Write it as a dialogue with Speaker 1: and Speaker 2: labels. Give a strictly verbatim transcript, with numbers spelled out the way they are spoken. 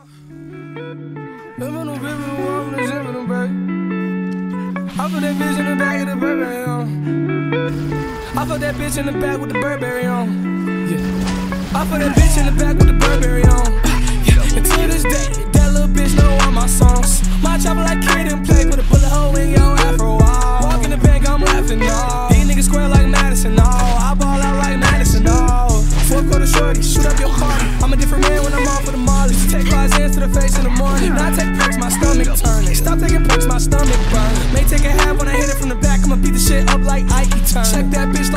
Speaker 1: I put that bitch in the back of the Burberry on. I put that bitch in the back with the Burberry on. Yeah. I put that bitch in the back with the Burberry on. Yeah. And to this day, that little bitch know all my songs. My chopper like kid and play, put a bullet hole in your afro wall. Walk in the bank, I'm laughing, no. These niggas square like Madison, no. I ball out like Madison, no. Four quarter shorty, shoot up your car. I'm a different man when I'm off for the molly. Take five hands to the face in the morning. Now I take perks, my stomach turning. Stop taking perks, my stomach burn. May take a half when I hit it from the back. I'ma beat the shit up like Ike turn. Check that bitch